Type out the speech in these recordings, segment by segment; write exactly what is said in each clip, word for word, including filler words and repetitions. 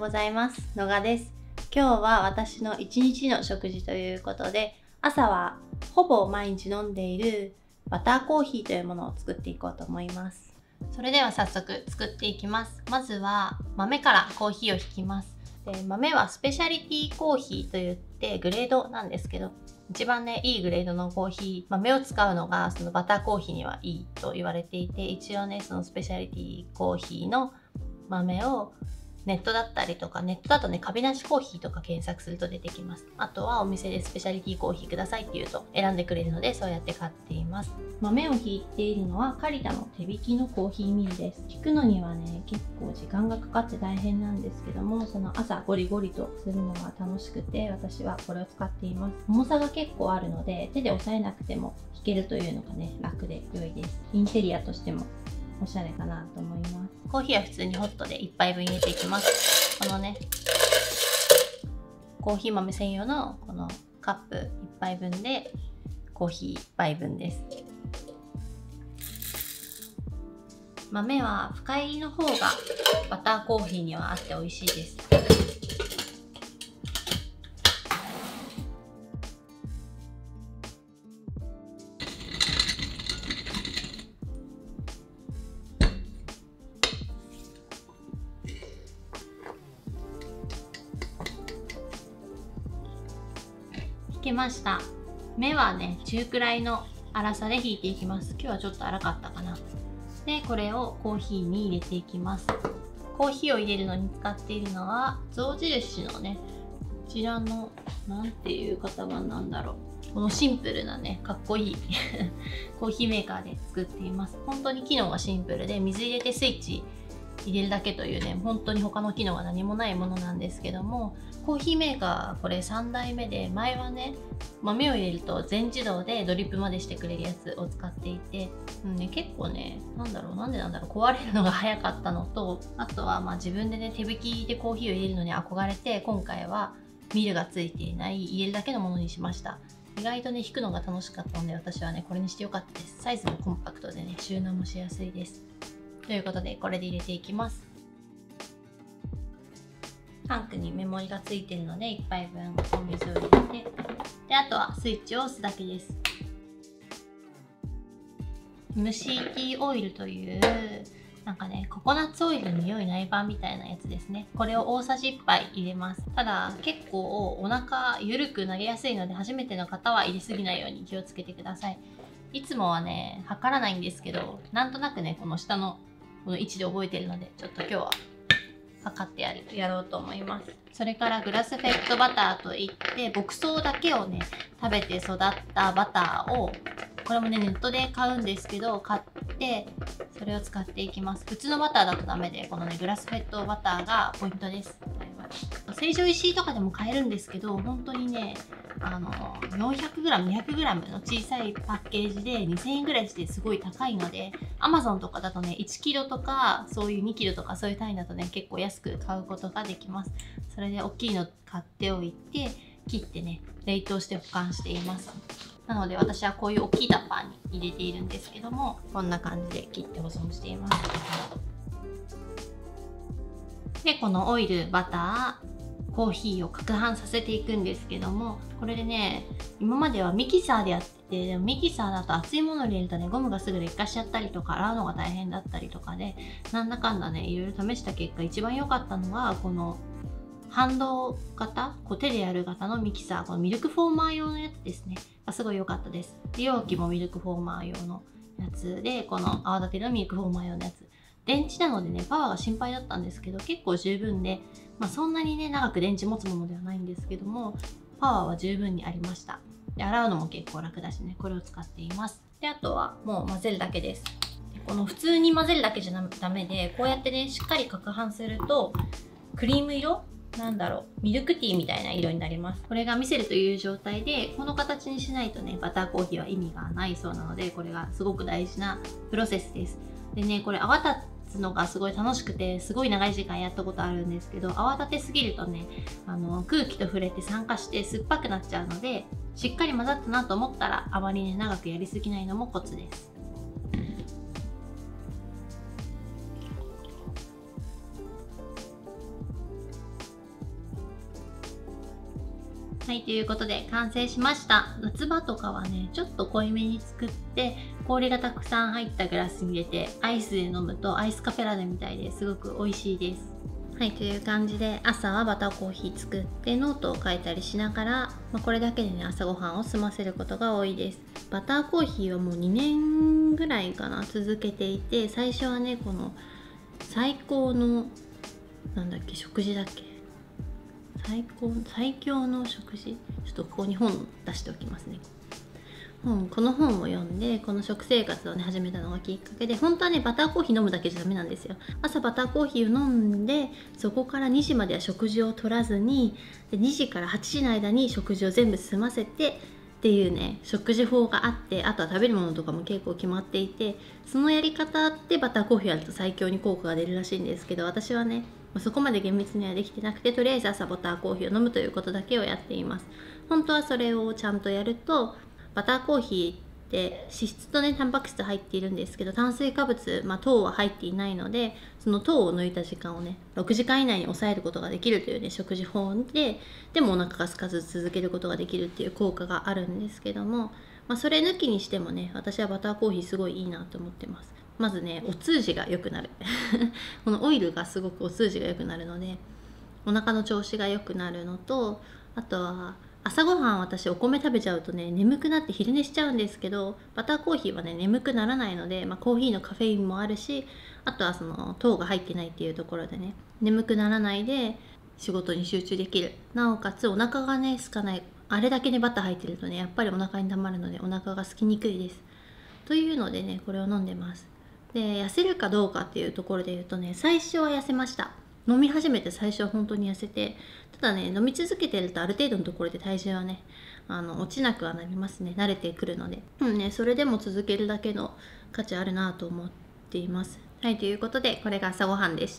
ございます。のがです。今日は私の一日の食事ということで、朝はほぼ毎日飲んでいるバターコーヒーというものを作っていこうと思います。それでは早速作っていきます。まずは豆からコーヒーをひきます。で豆はスペシャリティコーヒーといってグレードなんですけど、一番ねいいグレードのコーヒー豆を使うのがそのバターコーヒーにはいいと言われていて、一応ねそのスペシャリティコーヒーの豆をネットだったりとか、ネットだとねカビなしコーヒーとか検索すると出てきます。あとはお店でスペシャリティコーヒーくださいって言うと選んでくれるので、そうやって買っています。豆をひいているのはカリタの手引きのコーヒーミルです。ひくのにはね結構時間がかかって大変なんですけども、その朝ゴリゴリとするのが楽しくて、私はこれを使っています。重さが結構あるので手で押さえなくてもひけるというのがね楽で良いです。インテリアとしてもおしゃれかなと思います。コーヒーは普通にホットでいっぱいぶん入れていきます。このねコーヒー豆専用のこのカップいっぱいぶんでコーヒーいっぱいぶんです。豆は深入りの方がバターコーヒーにはあって美味しいです。ひけました。目はね中くらいの粗さでひいていきます。今日はちょっと粗かったかな。でこれをコーヒーに入れていきます。コーヒーを入れるのに使っているのは象印のねこちらのなんていう型番なんだろう、このシンプルなねかっこいいコーヒーメーカーで作っています。本当に機能がシンプルで、水入れてスイッチ入れるだけというね本当に他の機能が何もないものなんですけども、コーヒーメーカーこれさんだいめで、前はね豆を入れると全自動でドリップまでしてくれるやつを使っていて、うんね、結構ねなんだろうなんでなんだろう壊れるのが早かったのと、あとはまあ自分でね手引きでコーヒーを入れるのに憧れて、今回はミルがついていない入れるだけのものにしました。意外とね引くのが楽しかったので、私はねこれにしてよかったです。サイズもコンパクトでね収納もしやすいです。ということでこれで入れていきます。タンクにメモリがついてるのでいっぱいぶんお水を入れて、であとはスイッチを押すだけです。ムシーティーオイルというなんかねココナッツオイルの匂いない版みたいなやつですね。これを大さじいっぱい入れます。ただ結構お腹緩くなりやすいので、初めての方は入れすぎないように気をつけてください。いつもはね測らないんですけど、なんとなくねこの下のこの位置で覚えてるので、ちょっと今日は測ってやるやろうと思います。それからグラスフェッドバターといって牧草だけをね食べて育ったバターを、これもねネットで買うんですけど、買ってそれを使っていきます。普通のバターだとダメで、このねグラスフェッドバターがポイントです。成城石井とかでも買えるんですけど、本当にねあの よんひゃくグラム、にひゃくグラム の小さいパッケージでにせんえんぐらいしてすごい高いので、 アマゾン とかだとねいちキロとかそういうにキロとかそういう単位だとね結構安く買うことができます。それで大きいの買っておいて切ってね冷凍して保管しています。なので私はこういう大きいタッパーに入れているんですけども、こんな感じで切って保存しています。でこのオイル、バター、コーヒーを攪拌させていくんですけども、これでね今まではミキサーでやってて、でもミキサーだと熱いものを入れるとねゴムがすぐ劣化しちゃったりとか洗うのが大変だったりとかで、なんだかんだねいろいろ試した結果一番良かったのがこの反動型、こう手でやる型のミキサー、このミルクフォーマー用のやつですねがすごい良かったです。で容器もミルクフォーマー用のやつで、この泡立てのミルクフォーマー用のやつ、電池なのでねパワーが心配だったんですけど結構十分で、まあ、そんなにね長く電池持つものではないんですけどもパワーは十分にありました。で洗うのも結構楽だしね、これを使っています。であとはもう混ぜるだけです。でこの普通に混ぜるだけじゃダメで、こうやってねしっかり攪拌するとクリーム色、なんだろうミルクティーみたいな色になります。これが見せるという状態で、この形にしないとねバターコーヒーは意味がないそうなので、これがすごく大事なプロセスです。でねこれ泡立つのがすごい楽しくて、すごい長い時間やったことあるんですけど、泡立てすぎるとねあの空気と触れて酸化して酸っぱくなっちゃうので、しっかり混ざったなと思ったらあまりね長くやりすぎないのもコツです。 はい、ということで完成しました。夏場とかはね、ちょっと濃いめに作って、氷がたくさん入ったグラスに入れて、アイスで飲むとアイスカフェラテみたいですごく美味しいです。はい、という感じで朝はバターコーヒー作ってノートを書いたりしながら、まあ、これだけでね、朝ごはんを済ませることが多いです。バターコーヒーはもうにねんぐらいかな、続けていて、最初はね、この最高の、なんだっけ、食事だっけ最高最強の食事、ちょっとここに本出しておきますね。本この本を読んで、この食生活をね始めたのがきっかけで、本当はねバターコーヒー飲むだけじゃダメなんですよ。朝バターコーヒーを飲んで、そこからにじまでは食事を取らずに、でにじからはちじの間に食事を全部済ませてっていうね、食事法があって、あとは食べるものとかも結構決まっていて、そのやり方でバターコーヒーをやると最強に効果が出るらしいんですけど、私はねそこまで厳密にはできてなくて、とりあえず朝バターコーヒーを飲むということだけをやっています。本当はそれをちゃんとやると、バターコーヒーって脂質とねタンパク質入っているんですけど、炭水化物、まあ、糖は入っていないので、その糖を抜いた時間をねろくじかん以内に抑えることができるというね食事法で、でもお腹が空かず続けることができるっていう効果があるんですけども、まあ、それ抜きにしてもね、私はバターコーヒーすごいいいなと思ってます。まずね、お通じが良くなるこのオイルがすごくお通じが良くなるので、お腹の調子が良くなるのと、あとは朝ごはん、私お米食べちゃうとね眠くなって昼寝しちゃうんですけど、バターコーヒーはね眠くならないので、まあ、コーヒーのカフェインもあるし、あとはその糖が入ってないっていうところでね、眠くならないで仕事に集中できる。なおかつお腹がね空かない。あれだけねバター入ってるとね、やっぱりお腹に溜まるのでお腹が空きにくいです。というのでね、これを飲んでます。で、痩せるかどうかっていうところで言うとね、最初は痩せました。飲み始めて最初は本当に痩せて、ただね、飲み続けてるとある程度のところで体重はね、あの落ちなくはなりますね。慣れてくるので。うんね、それでも続けるだけの価値あるなと思っています。はい、ということで、これが朝ごはんでした。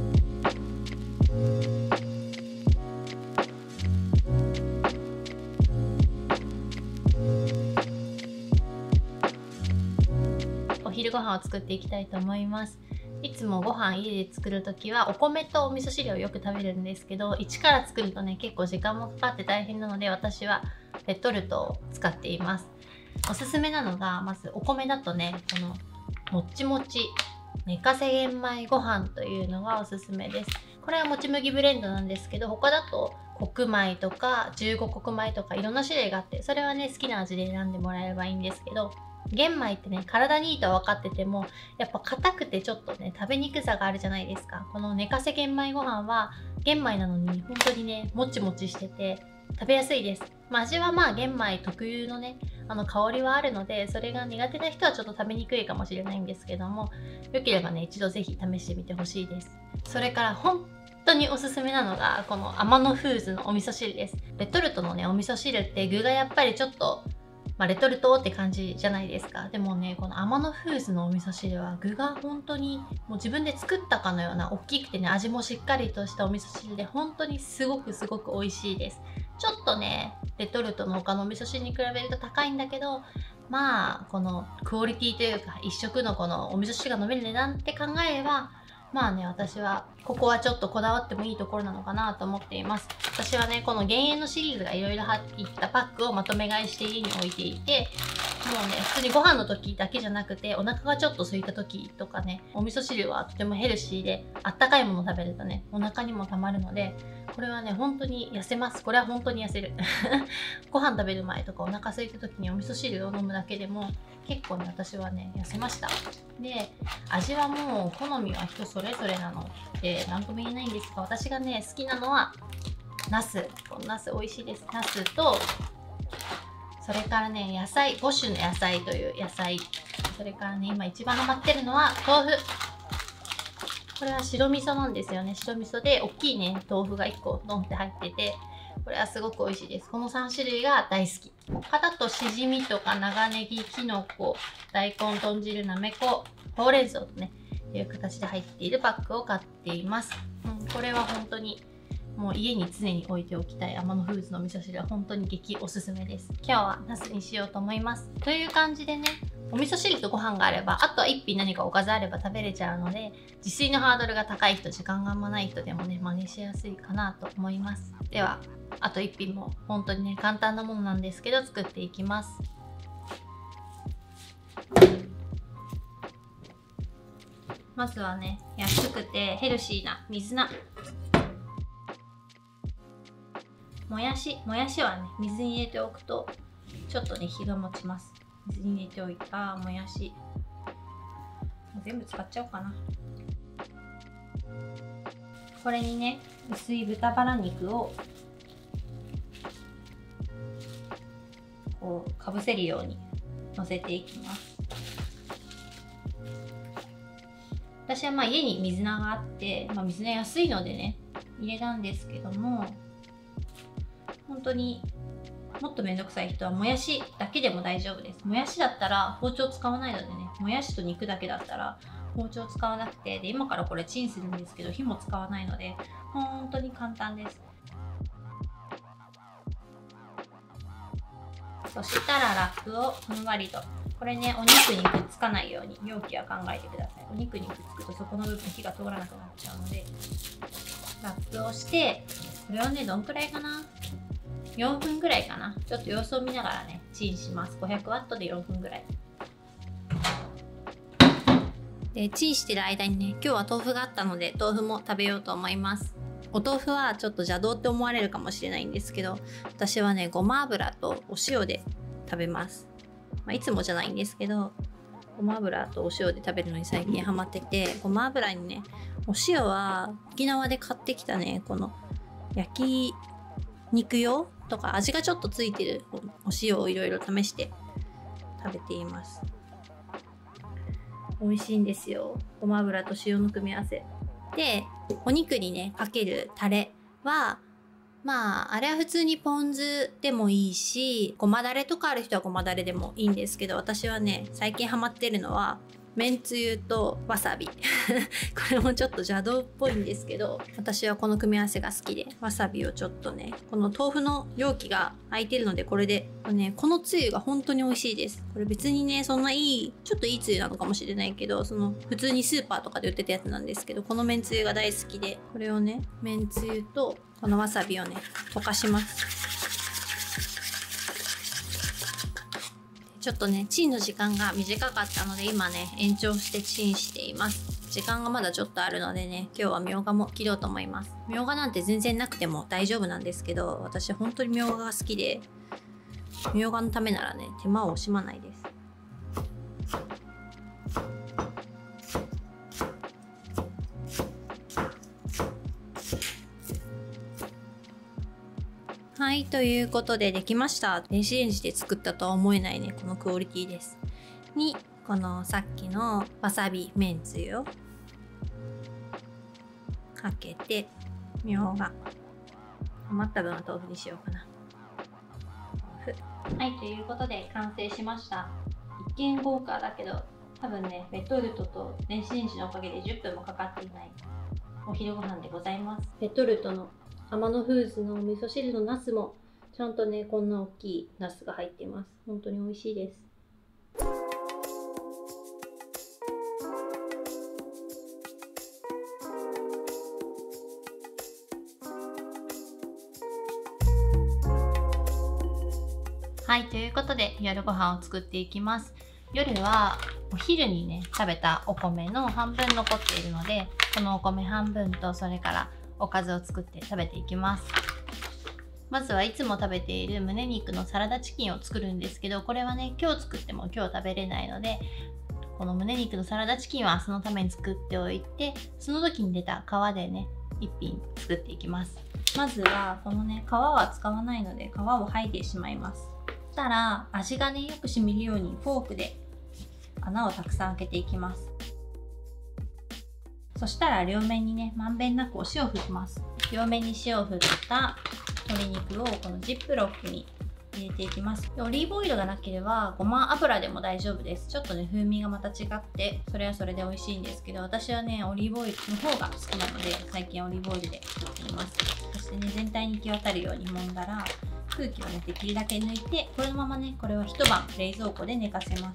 お昼ご飯を作っていきたいと思います。いつもご飯家で作るときはお米とお味噌汁をよく食べるんですけど、一から作るとね結構時間もかかって大変なので、私はレトルトを使っています。おすすめなのが、まずお米だとね、このもっちもち寝かせ玄米ご飯というのがおすすめです。これはもち麦ブレンドなんですけど、他だと黒米とかじゅうご穀米とかいろんな種類があって、それはね好きな味で選んでもらえればいいんですけど、玄米ってね体にいいとは分かってても、やっぱ硬くてちょっとね食べにくさがあるじゃないですか。この寝かせ玄米ご飯は玄米なのに本当にねもちもちしてて食べやすいです。まあ、味はまあ玄米特有のねあの香りはあるので、それが苦手な人はちょっと食べにくいかもしれないんですけども、よければね一度ぜひ試してみてほしいです。それから本当におすすめなのがこの天野フーズのお味噌汁です。レトルトのねお味噌汁って具がやっぱりちょっとまあ、レトルトって感じじゃないですか。でもね、この天野フーズのお味噌汁は具が本当にもう自分で作ったかのような大きくてね、味もしっかりとしたお味噌汁で、本当にすごくすごく美味しいです。ちょっとね、レトルトの他のお味噌汁に比べると高いんだけど、まあこのクオリティというか一食のこのお味噌汁が飲める値段って考えれば、まあね、私はここはちょっとこだわってもいいところなのかなと思っています。私はねこの減塩のシリーズがいろいろ入ったパックをまとめ買いして家に置いていて、もうね普通にご飯の時だけじゃなくて、お腹がちょっと空いた時とかね、お味噌汁はとてもヘルシーで、あったかいものを食べるとねお腹にもたまるので、これはね本当に痩せます。これは本当に痩せるご飯食べる前とかお腹空いた時にお味噌汁を飲むだけでも結構ね私はね痩せました。で、味はもう好みは人それぞれなので何とも言えないんですが、私がね好きなのはナス。ナス美味しいです。ナスと、それからね野菜、ご種の野菜という野菜、それからね今一番ハマってるのは豆腐。これは白味噌なんですよね。白味噌で大きいね豆腐がいっこドンって入ってて、これはすごく美味しいです。このさん種類が大好き。他だとしじみとか長ネギ、きのこ、大根、豚汁、なめこ、ほうれん草とねいう形で入っているパックを買っています。うん、これは本当にもう家に常に置いておきたいアマノフーズの味噌汁は本当に激おすすめです。今日はナスにしようと思います。という感じでね、お味噌汁とご飯があれば、あとは一品何かおかずあれば食べれちゃうので、自炊のハードルが高い人、時間があんまない人でもね、真似しやすいかなと思います。では、あと一品も本当にね、簡単なものなんですけど、作っていきます。まずはね、安くてヘルシーな水菜。もやし、もやしはね、水に入れておくとちょっとね、日が持ちます。水に入れておいたもやし、全部使っちゃおうかな。これにね、薄い豚バラ肉をこうかぶせるようにのせていきます。私はまあ家に水菜があって、まあ、水菜安いのでね入れたんですけども、本当にもっとめんどくさい人はもやしだけでも大丈夫です。もやしだったら包丁使わないのでね、もやしと肉だけだったら包丁使わなくて、で今からこれチンするんですけど火も使わないので本当に簡単です。そしたらラップをふんわりと、これねお肉にくっつかないように容器は考えてください。お肉にくっつくとそこの部分火が通らなくなっちゃうので、ラップをして、これをねどんくらいかな、よんぷんぐらいかな、ちょっと様子を見ながらねチンします。ごひゃくワットでよんぷんぐらいで、チンしてる間にね、今日は豆腐があったので豆腐も食べようと思います。お豆腐はちょっと邪道って思われるかもしれないんですけど、私はねごま油とお塩で食べます。まあ、いつもじゃないんですけど、ごま油とお塩で食べるのに最近ハマってて、ごま油にね、お塩は沖縄で買ってきたね、この焼き肉用とか味がちょっとついてるお塩をいろいろ試して食べています。美味しいんですよ、ごま油と塩の組み合わせで。お肉にねかけるタレは、まああれは普通にポン酢でもいいし、ごまだれとかある人はごまだれでもいいんですけど、私はね最近ハマってるのはめんつゆとわさびこれもちょっと邪道っぽいんですけど、私はこの組み合わせが好きで、わさびをちょっとね、この豆腐の容器が空いてるので、これでね、このつゆが本当に美味しいです。これ別にねそんないい、ちょっといいつゆなのかもしれないけど、その普通にスーパーとかで売ってたやつなんですけど、このめんつゆが大好きで、これをねめんつゆとこのわさびをね溶かします。ちょっとねチンの時間が短かったので今ね延長してチンしています。時間がまだちょっとあるのでね、今日はみょうがも切ろうと思います。みょうがなんて全然なくても大丈夫なんですけど、私本当にみょうがが好きで、みょうがのためならね手間を惜しまないです。はい、ということでできました。電子レンジで作ったとは思えないねこのクオリティです。にこのさっきのわさびめんつゆをかけて、みょうが余った分は豆腐にしようかな。はい、ということで完成しました。一見豪華だけど多分ねレトルトと電子レンジのおかげでじゅっぷんもかかっていないお昼ご飯でございます。レトルトのアマノフーズのお味噌汁のナスもちゃんとねこんな大きいナスが入っています。本当に美味しいです。はい、ということで夜ご飯を作っていきます。夜はお昼にね食べたお米の半分残っているので、このお米半分とそれからおかずを作って食べていきます。まずはいつも食べている胸肉のサラダチキンを作るんですけど、これはね今日作っても今日食べれないので、この胸肉のサラダチキンは明日のために作っておいて、その時に出た皮でね一品作っていきます。まずはこのね皮は使わないので皮を剥いでしまいます。そしたら味がねよく染みるようにフォークで穴をたくさん開けていきます。そしたら両面にねまんべんなくお塩を振ります。両面に塩を振った鶏肉をこのジップロックに入れていきます。でオリーブオイルがなければごま油でも大丈夫です。ちょっとね風味がまた違ってそれはそれで美味しいんですけど、私はねオリーブオイルの方が好きなので最近オリーブオイルで作っています。そしてね全体に行き渡るように揉んだら空気をねできるだけ抜いて、このままねこれを一晩冷蔵庫で寝かせます。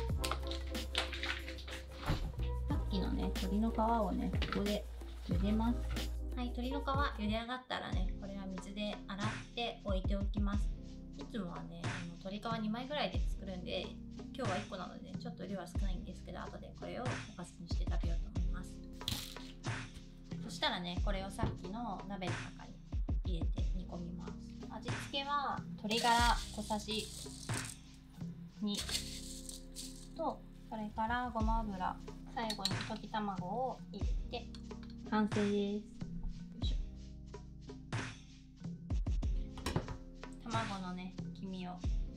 さっきのね鶏の皮をねここで茹でます。はい、鶏の皮茹で上がったらねこれは水で洗って置いておきます。いつもはねあの鶏皮にまいぐらいで作るんで、今日はいっこなのでちょっと量は少ないんですけど、後でこれをおかずにして食べようと思います。そしたらねこれをさっきの鍋の中に入れて煮込みます。味付けは鶏ガラ小さじにと、それからごま油、最後に溶き卵を入れて完成です。よいしょ。卵のね黄身を、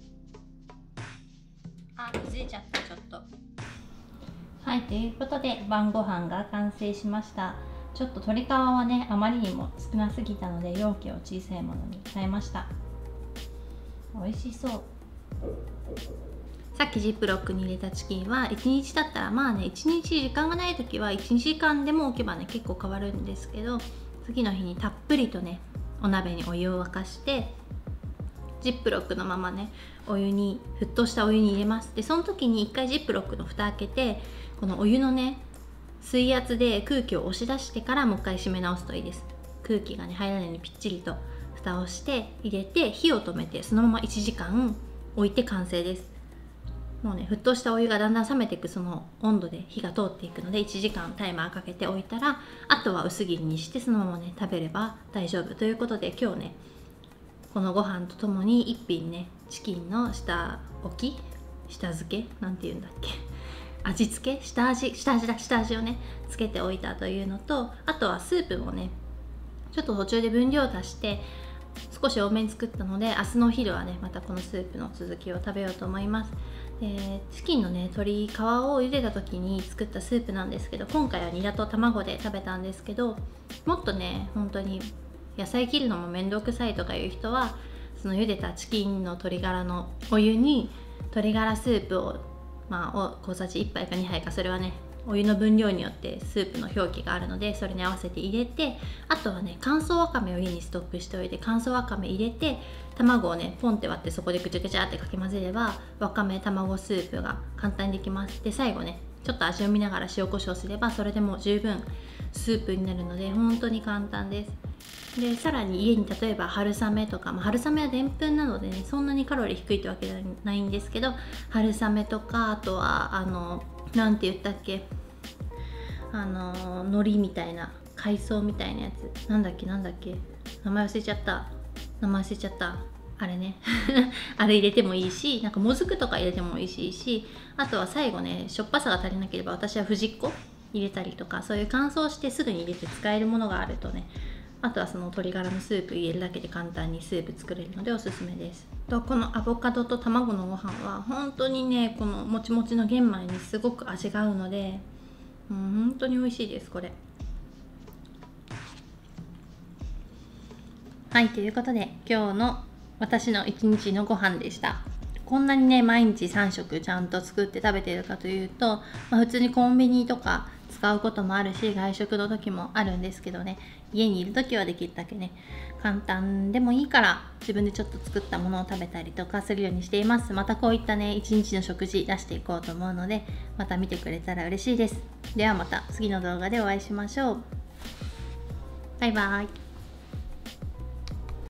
あ、崩れちゃった。ちょっとはい、ということで晩ご飯が完成しました。ちょっと鶏皮はねあまりにも少なすぎたので容器を小さいものに変えました。美味しそう。さっきジップロックに入れたチキンはいちにち経ったら、まあねいちにち時間がない時はいちじかんでも置けばね結構変わるんですけど、次の日にたっぷりとねお鍋にお湯を沸かしてジップロックのままねお湯に沸騰したお湯に入れます。でその時にいっかいジップロックの蓋開けて、このお湯のね水圧で空気を押し出してからもう一回閉め直すといいです。空気がね入らないようにぴっちりと蓋をして入れて火を止めてそのままいちじかん置いて完成です。もうね沸騰したお湯がだんだん冷めていくその温度で火が通っていくのでいちじかんタイマーかけておいたら、あとは薄切りにしてそのままね食べれば大丈夫ということで、今日ねこのご飯とともに一品ねチキンの下置き下漬けなんて言うんだっけ味付け下味下味だ下味をねつけておいたというのと、あとはスープもねちょっと途中で分量を足して少し多めに作ったので、明日のお昼はねまたこのスープの続きを食べようと思います。でチキンのね鶏皮を茹でた時に作ったスープなんですけど、今回はニラと卵で食べたんですけど、もっとね本当に野菜切るのも面倒くさいとかいう人はその茹でたチキンの鶏ガラのお湯に鶏ガラスープをまあ小さじいっぱいかにはいか、それはねお湯の分量によってスープの表記があるのでそれに合わせて入れて、あとはね乾燥わかめを家にストックしておいて乾燥わかめ入れて卵をねポンって割ってそこでぐちゃぐちゃってかき混ぜればわかめ卵スープが簡単にできます。で最後ねちょっと味を見ながら塩コショウすればそれでも十分スープになるので本当に簡単です。でさらに家に例えば春雨とか、まあ、春雨はでんぷんなのでねそんなにカロリー低いってわけじゃないんですけど、春雨とかあとはあのなんて言ったっけあの海苔みたいな海藻みたいなやつなんだっけなんだっけ名前忘れちゃった名前忘れちゃったあれねあれ入れてもいいし、なんかもずくとか入れてもいいしいいし、あとは最後ねしょっぱさが足りなければ私は藤子入れたりとか、そういう乾燥してすぐに入れて使えるものがあるとね、あとはその鶏ガラのスープ入れるだけで簡単にスープ作れるのでおすすめです。とこのアボカドと卵のご飯は本当にねこのもちもちの玄米にすごく味が合うので、うん、本当に美味しいですこれ。はいということで今日の私の一日のご飯でした。こんなにね毎日さん食ちゃんと作って食べてるかというと、まあ、普通にコンビニとか使うこともあるし外食の時もあるんですけどね、家にいる時はできるだけね簡単でもいいから自分でちょっと作ったものを食べたりとかするようにしています。またこういったね一日の食事出していこうと思うのでまた見てくれたら嬉しいです。ではまた次の動画でお会いしましょう。バイバイ。